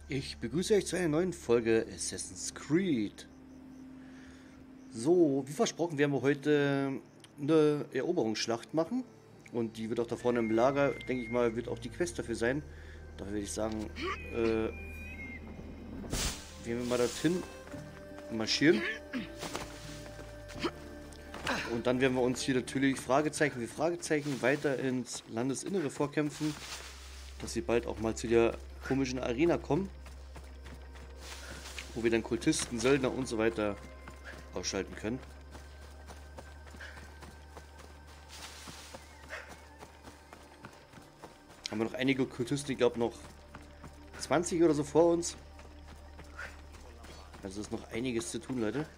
Ich begrüße euch zu einer neuen Folge Assassin's Creed. So, wie versprochen, werden wir heute eine Eroberungsschlacht machen. Und die wird auch da vorne im Lager, denke ich mal, wird auch die Quest dafür sein. Daher würde ich sagen, gehen wir mal dorthin marschieren. Und dann werden wir uns hier natürlich Fragezeichen wie Fragezeichen weiter ins Landesinnere vorkämpfen. Dass sie bald auch mal zu der komischen Arena kommen. Wo wir dann Kultisten, Söldner und so weiter ausschalten können. Haben wir noch einige Kultisten, ich glaube noch 20 oder so vor uns. Also ist noch einiges zu tun, Leute.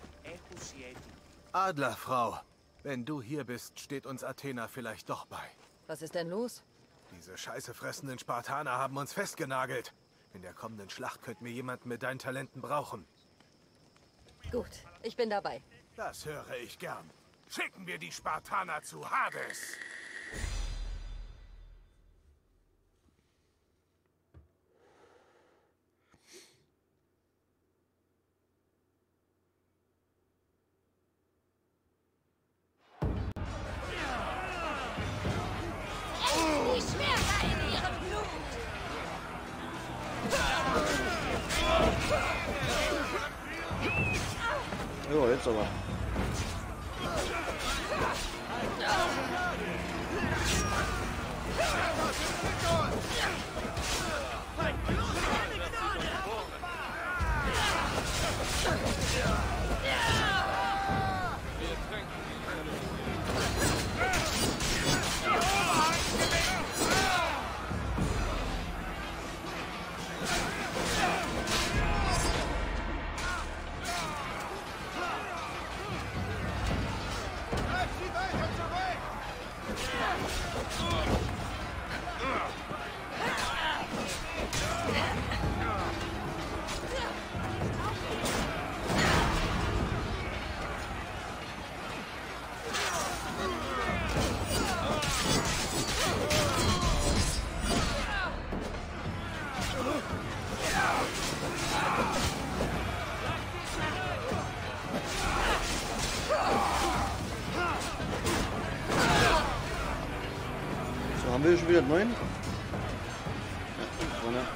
Adlerfrau, wenn du hier bist, steht uns Athena vielleicht doch bei. Was ist denn los? Diese scheiße fressenden Spartaner haben uns festgenagelt. In der kommenden Schlacht könnten wir jemanden mit deinen Talenten brauchen. Gut, ich bin dabei. Das höre ich gern. Schicken wir die Spartaner zu Hades. Die Schwerter in ihrem Blut! Ja, jetzt aber. So, haben wir schon wieder 9? Ja, vorne.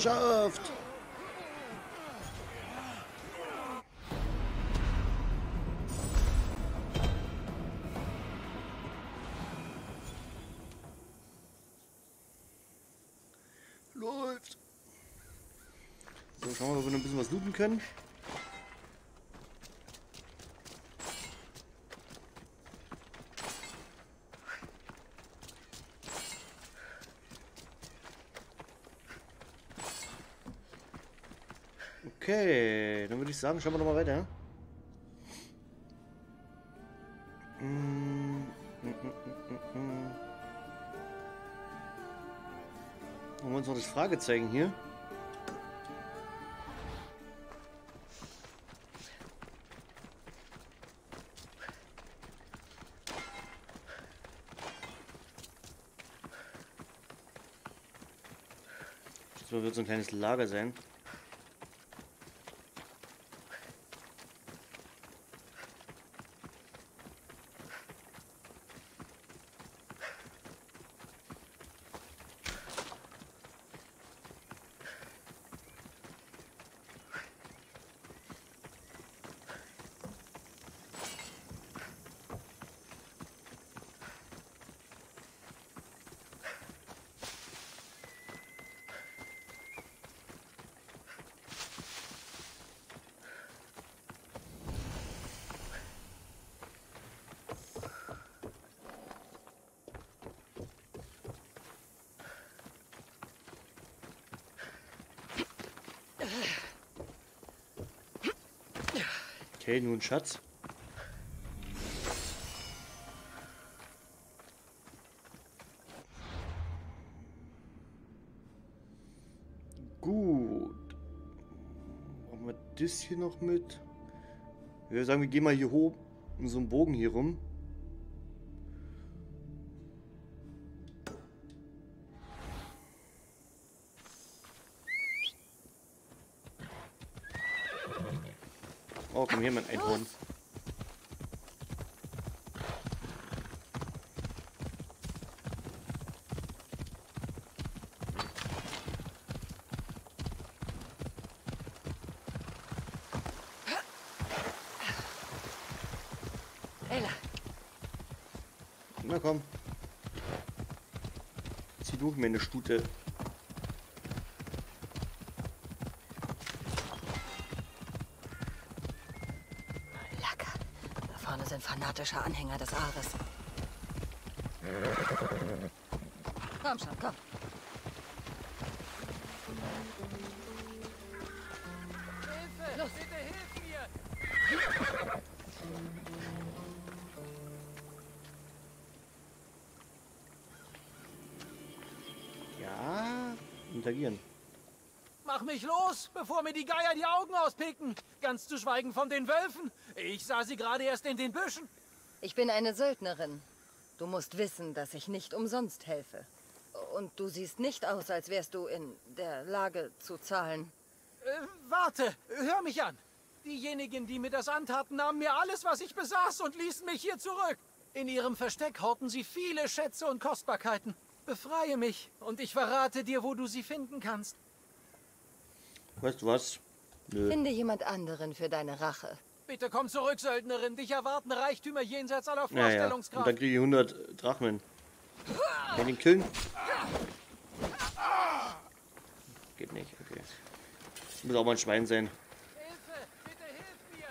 geschafft! Läuft! So, schauen wir mal, ob wir noch ein bisschen was looten können. Okay, dann würde ich sagen, schauen wir noch mal weiter. Haben wir uns noch das Fragezeichen hier? Das wird so ein kleines Lager sein. Okay, nun Schatz. Gut. Machen wir das hier noch mit? Ich würde sagen, wir gehen mal hier hoch, in so einem Bogen hier rum. Oh, komm hier, mein Einhorn. Ella, Na komm. Zieh durch, meine Stute. Lacker. Da vorne sind fanatische Anhänger des Ares. Komm schon, komm. Hilfe! Los. Bitte hilf mir! Ja, interagieren. Mach mich los, bevor mir die Geier die Augen auspicken. Ganz zu schweigen von den Wölfen. Ich sah sie gerade erst in den Büschen. Ich bin eine Söldnerin. Du musst wissen, dass ich nicht umsonst helfe. Und du siehst nicht aus, als wärst du in der Lage zu zahlen. Warte, hör mich an. Diejenigen, die mir das antaten, nahmen mir alles, was ich besaß und ließen mich hier zurück. In ihrem Versteck horten sie viele Schätze und Kostbarkeiten. Befreie mich und ich verrate dir, wo du sie finden kannst. Weißt du was? Nö. Finde jemand anderen für deine Rache. Bitte komm zurück, Söldnerin. Dich erwarten Reichtümer jenseits aller Naja, und Vorstellungskraft. dann kriege ich 100 Drachmen. Kann ich den killen? Geht nicht, okay. Muss auch mal ein Schwein sein. Hilfe! Bitte hilf mir!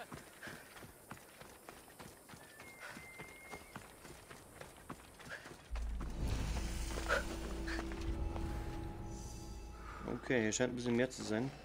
Okay, hier scheint ein bisschen mehr zu sein.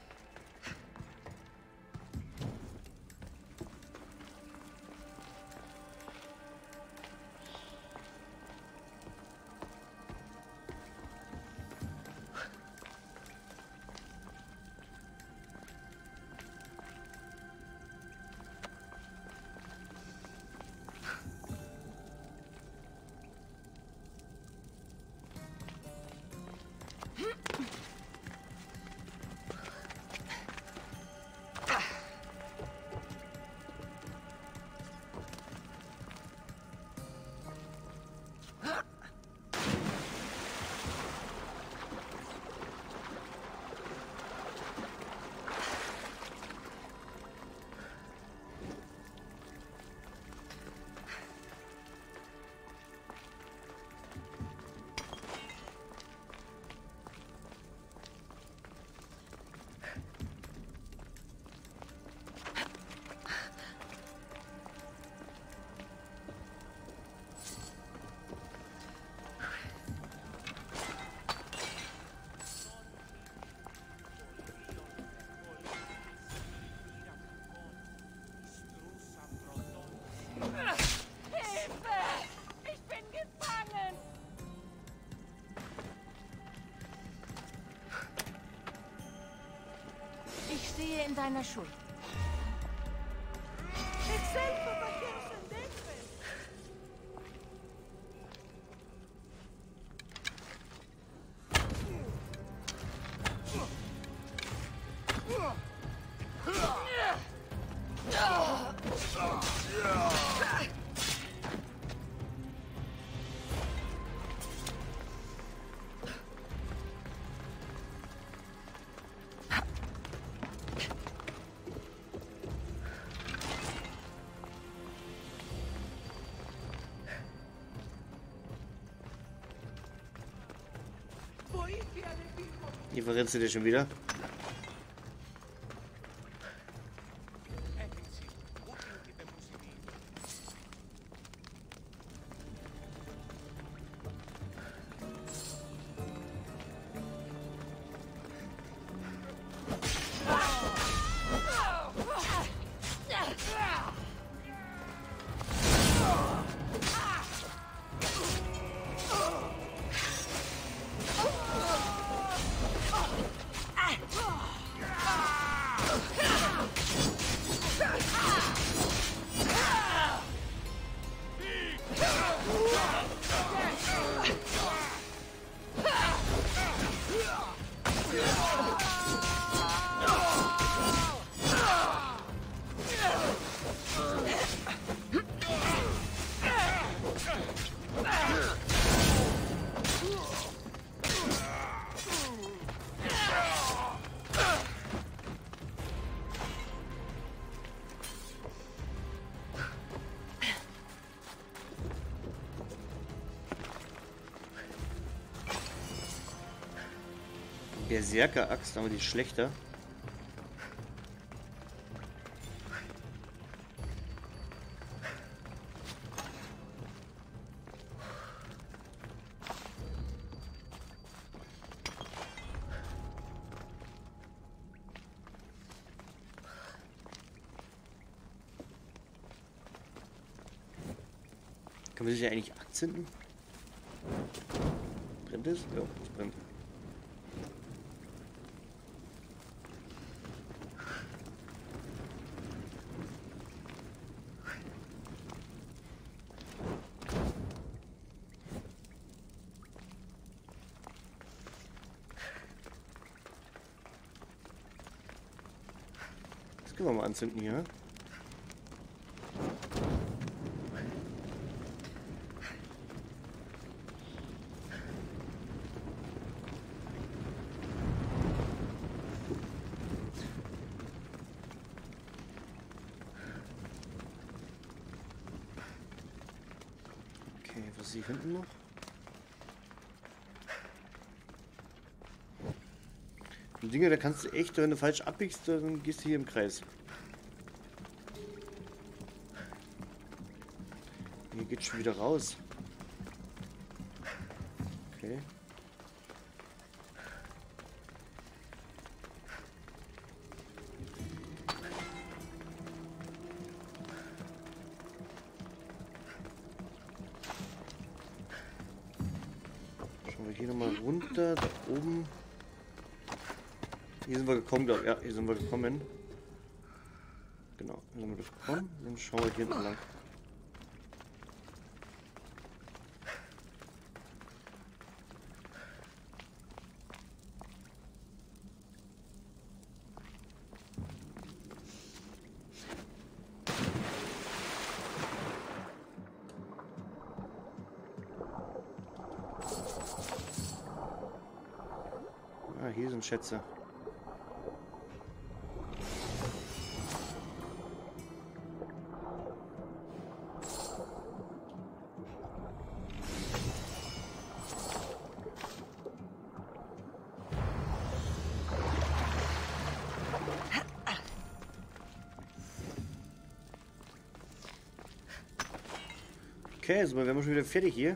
deiner Schuld. Hier verrennst du dir schon wieder. Berserker-Axt, aber die ist schlechter. Kann man sich ja eigentlich anzünden? Brennt es? Ja, es brennt. Das können wir mal anzünden hier. Okay, was ist hier hinten noch? Die Dinge, da kannst du echt, wenn du falsch abbiegst, dann gehst du hier im Kreis. Hier geht's schon wieder raus. Okay. Schauen wir hier nochmal runter, da oben. Hier sind wir gekommen, glaube ich. Ja, hier sind wir gekommen. Genau, hier sind wir gekommen. Dann schauen wir hier hinten lang. Ah, hier sind Schätze. Okay, also wir haben schon wieder fertig hier.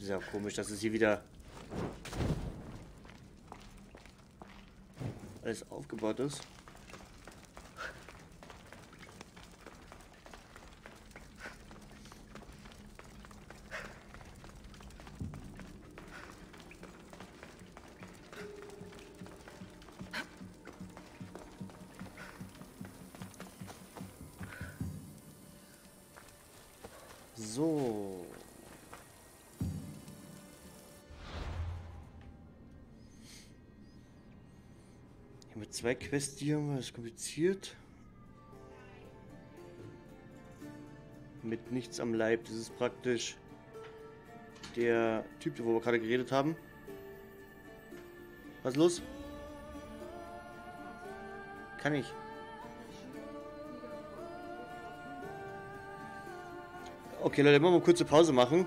Ist ja komisch, dass es hier wieder alles aufgebaut ist. So. Hier mit 2 Quests hier haben wir das kompliziert. Mit nichts am Leib. Das ist praktisch der Typ, wo wir gerade geredet haben. Was ist los? Kann ich. Okay, Leute, machen wir eine kurze Pause machen.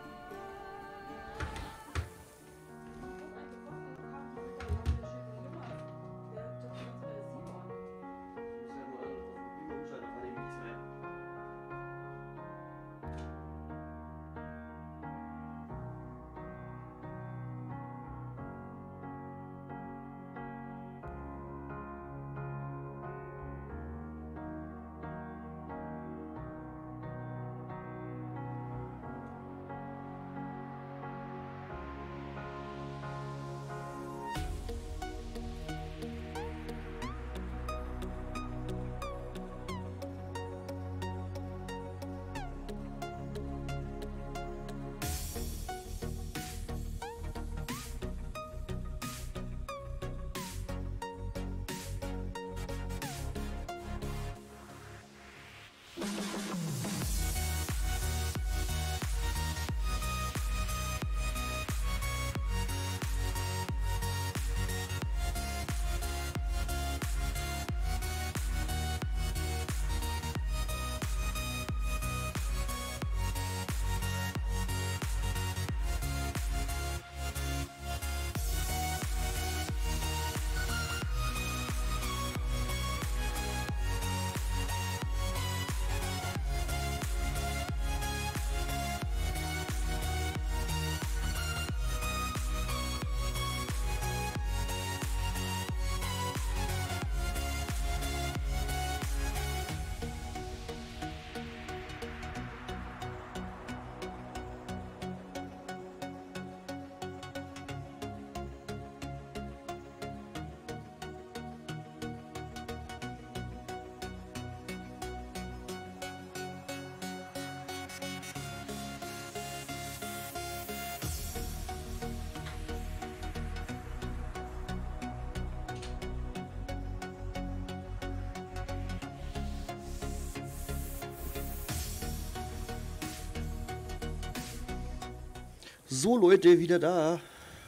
So Leute, wieder da.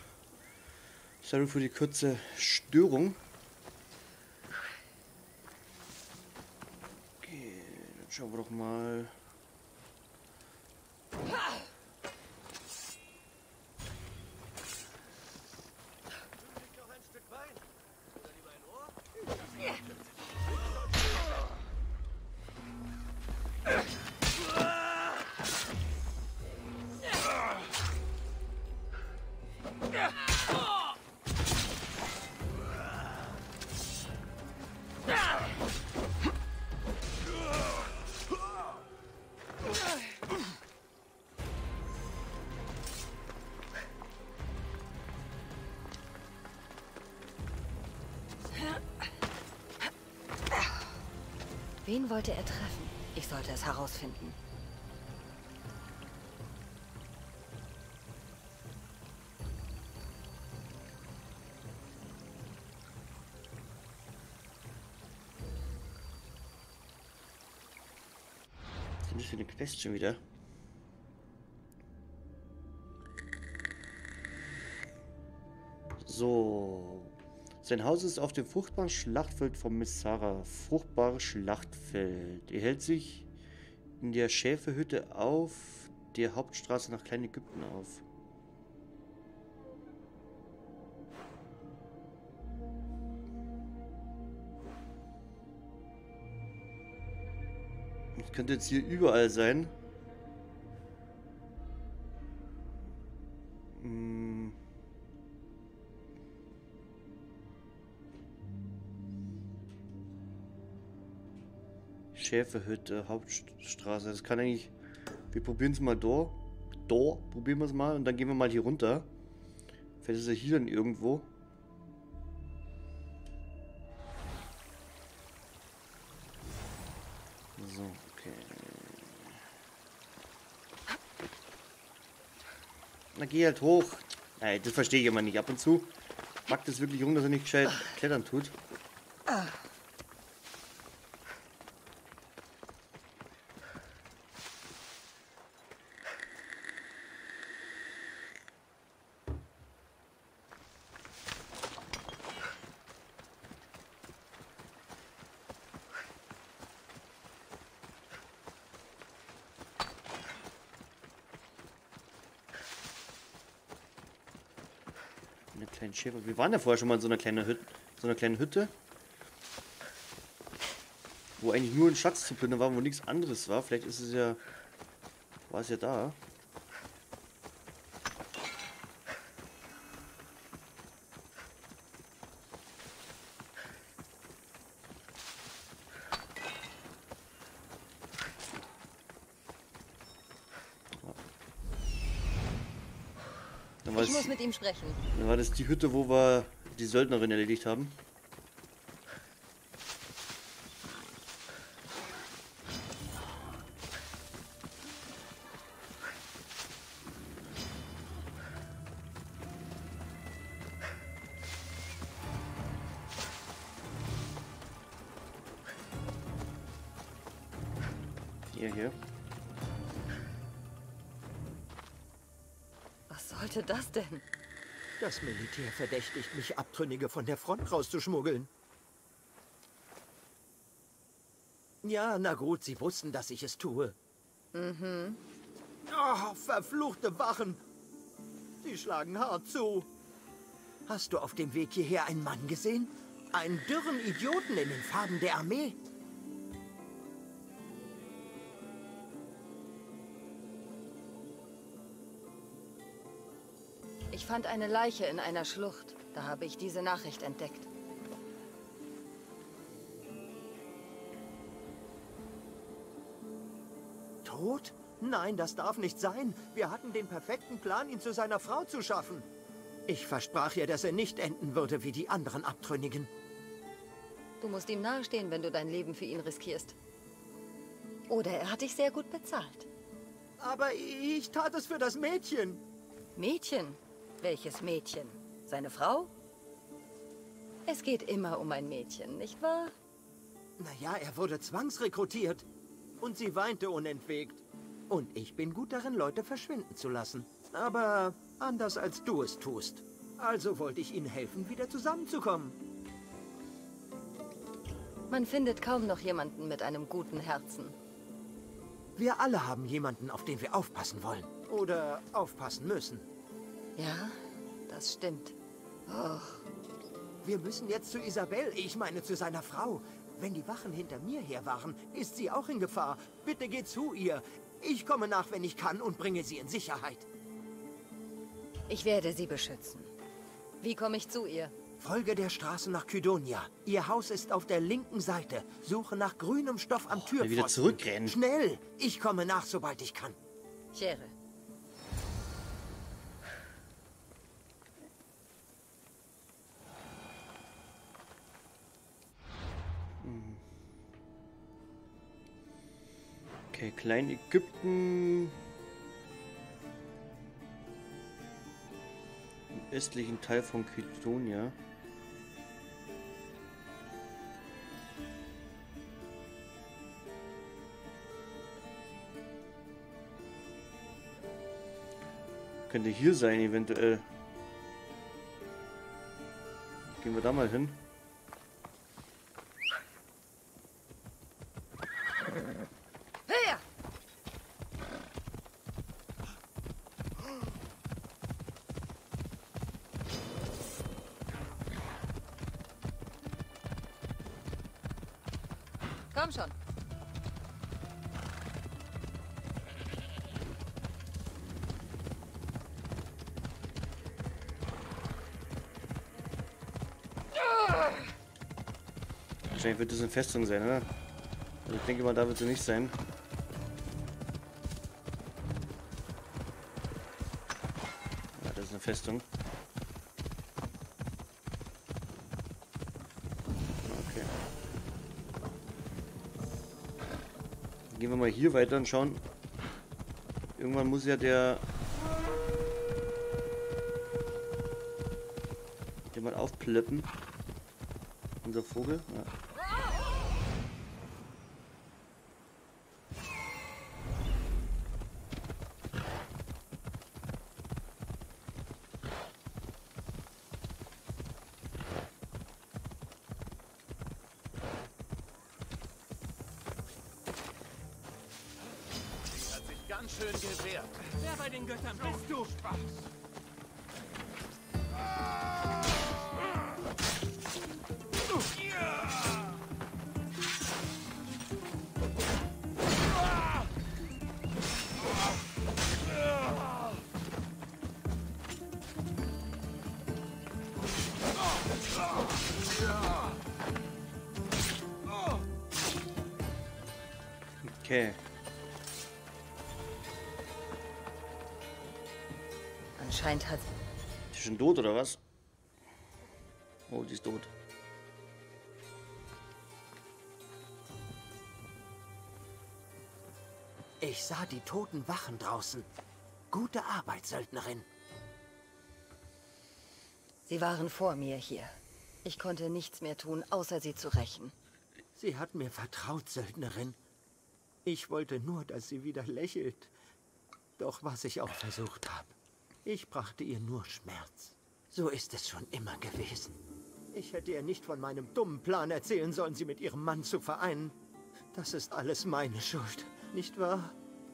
Sorry für die kurze Störung. Okay, dann schauen wir doch mal. Wen wollte er treffen? Ich sollte es herausfinden. Was ist denn das für eine Quest schon wieder? So. Sein Haus ist auf dem fruchtbaren Schlachtfeld von Messara. Fruchtbares Schlachtfeld. Er hält sich in der Schäferhütte auf der Hauptstraße nach Kleinägypten auf. Das könnte jetzt hier überall sein. Schäferhütte, Hauptstraße. Das kann eigentlich... Wir probieren es mal da. Da probieren wir es mal und dann gehen wir mal hier runter. Vielleicht ist er hier dann irgendwo. So, okay. Na geh halt hoch. Nein, das verstehe ich immer nicht. Ab und zu mag das wirklich rum, dass er nicht gescheit klettern tut. Eine kleine Schäfer. Wir waren ja vorher schon mal in so einer kleinen Hütte, wo eigentlich nur ein Schatz zu plündern war, wo nichts anderes war. Vielleicht ist es ja, war es ja da. Ich muss mit ihm sprechen. Dann war das die Hütte, wo wir die Söldnerin erledigt haben. Hier. Was sollte das denn? Das Militär verdächtigt mich, Abtrünnige von der Front rauszuschmuggeln. Ja, na gut, sie wussten, dass ich es tue. Oh, verfluchte Wachen! Sie schlagen hart zu. Hast du auf dem Weg hierher einen Mann gesehen? Einen dürren Idioten in den Farben der Armee? Ich fand eine Leiche in einer Schlucht. Da habe ich diese Nachricht entdeckt. Tot? Nein, das darf nicht sein. Wir hatten den perfekten Plan, ihn zu seiner Frau zu schaffen. Ich versprach ihr, dass er nicht enden würde wie die anderen Abtrünnigen. Du musst ihm nahestehen, wenn du dein Leben für ihn riskierst. Oder er hat dich sehr gut bezahlt. Aber ich tat es für das Mädchen. Mädchen? Welches Mädchen? Seine Frau? Es geht immer um ein Mädchen, nicht wahr? Naja, er wurde zwangsrekrutiert. Und sie weinte unentwegt. Und ich bin gut darin, Leute verschwinden zu lassen. Aber anders als du es tust. Also wollte ich ihnen helfen, wieder zusammenzukommen. Man findet kaum noch jemanden mit einem guten Herzen. Wir alle haben jemanden, auf den wir aufpassen wollen. Oder aufpassen müssen. Ja, das stimmt. Och. Wir müssen jetzt zu Isabel, ich meine zu seiner Frau. Wenn die Wachen hinter mir her waren, ist sie auch in Gefahr. Bitte geh zu ihr. Ich komme nach, wenn ich kann, und bringe sie in Sicherheit. Ich werde sie beschützen. Wie komme ich zu ihr? Folge der Straße nach Kydonia. Ihr Haus ist auf der linken Seite. Suche nach grünem Stoff am Türpfosten. Wieder zurückrennen. Schnell! Ich komme nach, sobald ich kann. Schere. Okay, Kleinägypten. Im östlichen Teil von Kydonia. Könnte hier sein, eventuell. Gehen wir da mal hin. Her! Komm schon. Wahrscheinlich wird das eine Festung sein, oder? Also ich denke mal, da wird sie nicht sein. Ja, das ist eine Festung. Okay. Dann gehen wir mal hier weiter und schauen. Irgendwann muss ja der mal aufplöppen. Unser Vogel. Ja. Hat sich ganz schön gewehrt. Wer bei den Göttern bist du? Spaß. Okay. Anscheinend hat... Ist die schon tot oder was? Oh, die ist tot. Ich sah die toten Wachen draußen. Gute Arbeit, Söldnerin. Sie waren vor mir hier. Ich konnte nichts mehr tun, außer sie zu rächen. Sie hat mir vertraut, Söldnerin. Ich wollte nur, dass sie wieder lächelt. Doch was ich auch versucht habe, ich brachte ihr nur Schmerz. So ist es schon immer gewesen. Ich hätte ihr nicht von meinem dummen Plan erzählen sollen, sie mit ihrem Mann zu vereinen. Das ist alles meine Schuld, nicht wahr?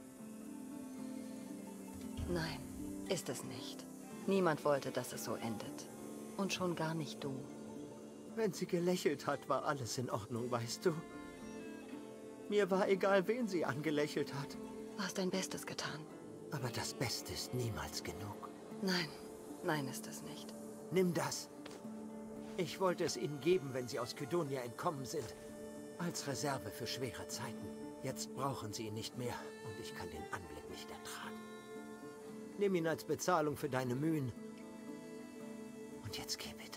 Nein, ist es nicht. Niemand wollte, dass es so endet. Und schon gar nicht du. Wenn sie gelächelt hat, war alles in Ordnung, weißt du? Mir war egal, wen sie angelächelt hat. Du hast dein Bestes getan. Aber das Beste ist niemals genug. Nein, nein ist es nicht. Nimm das. Ich wollte es ihnen geben, wenn sie aus Kydonia entkommen sind. Als Reserve für schwere Zeiten. Jetzt brauchen sie ihn nicht mehr und ich kann den Anblick nicht ertragen. Nimm ihn als Bezahlung für deine Mühen. Und jetzt geh bitte.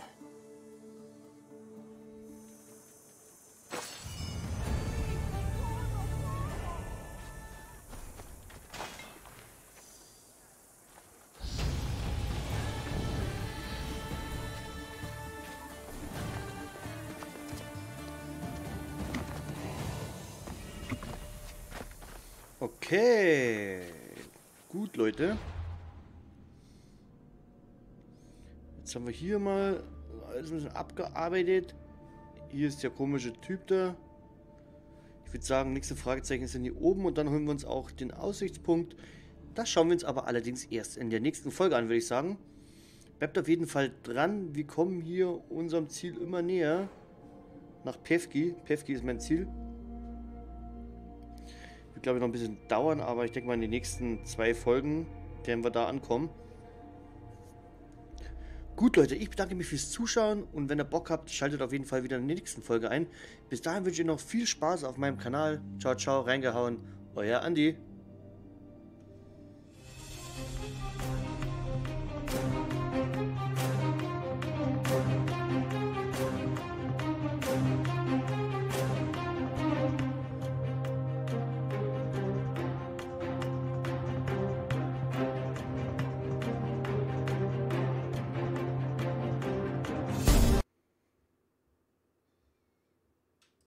Okay. Gut, Leute. Jetzt haben wir hier mal alles ein bisschen abgearbeitet. Hier ist der komische Typ da. Ich würde sagen, nächste Fragezeichen sind hier oben und dann holen wir uns auch den Aussichtspunkt. Das schauen wir uns aber allerdings erst in der nächsten Folge an, würde ich sagen. Bleibt auf jeden Fall dran. Wir kommen hier unserem Ziel immer näher. Nach Pevki. Pevki ist mein Ziel. Wird, glaube ich, noch ein bisschen dauern, aber ich denke mal, in den nächsten 2 Folgen werden wir da ankommen. Gut, Leute, ich bedanke mich fürs Zuschauen und wenn ihr Bock habt, schaltet auf jeden Fall wieder in der nächsten Folge ein. Bis dahin wünsche ich noch viel Spaß auf meinem Kanal. Ciao, ciao, reingehauen. Euer Andi.